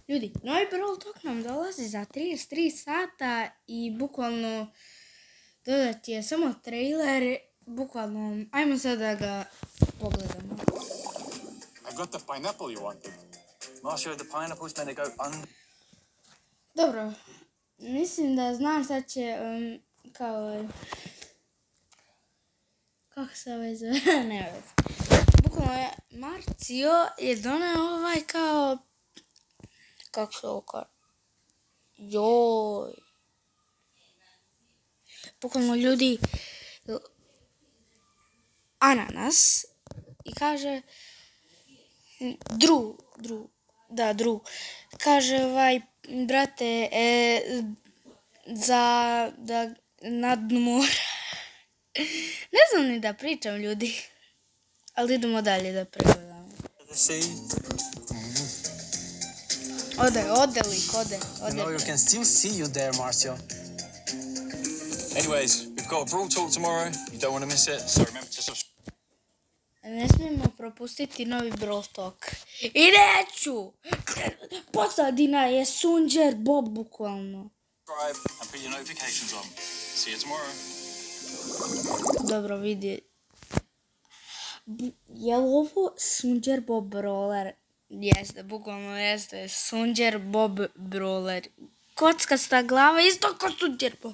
Ljudi, novi BRAWL tok nam dolazi za 33 sata i bukvalno dodat je samo trailer, bukvalno, ajmo sad da ga pogledamo. I got the pineapple you wanted. Marshall, the pineapple's meant to go un... Dobro, mislim da znam šta će, kako se ovaj zove, ne već. Bukvalno Marcio je doneo kako se ovo kaže, joj. Bukvalno ljudi, ananas i kaže, Dru, kaže brate, za da na dnu mora. Ne znam ni da pričam, ljudi, ali idemo dalje da pregledamo. Ode lik, ode. No, you can still see you there, Marcio. Anyways, we've got a BRAWL talk tomorrow. You don't want to miss it, so remember to subscribe. Ne smijemo propustiti novi BRAWL tok. I neću! Pozadina je Sunđer Bob, bukvalno. And put your notifications on. See you tomorrow. Dobro, vidi. Je li ovo Sunđer Bob Brawler? Jeste, bukvalno jeste. Sunđer Bob Brawler. Kockasta glava, isto ko Sunđer Bob.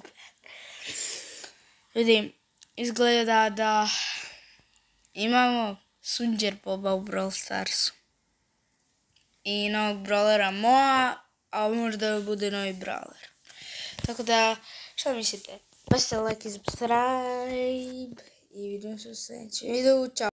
Vidim, izgleda da imamo Sunđer Boba u Brawl Starsu. I novog brawlera Moa, a možda bude novi brawler. Tako da, što mislite? Bacite like i subscribe i vidimo se u sljedećem videu. Ćao!